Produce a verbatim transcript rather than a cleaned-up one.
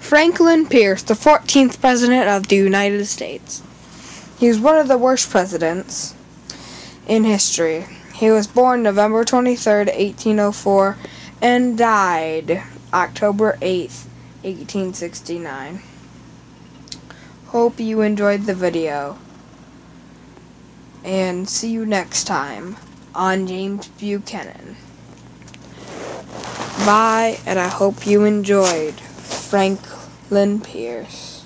Franklin Pierce, the fourteenth President of the United States. He was one of the worst presidents in history. He was born November twenty-third, eighteen oh four, and died October eighth, eighteen sixty-nine. Hope you enjoyed the video, and see you next time on James Buchanan. Bye, and I hope you enjoyed Franklin Pierce.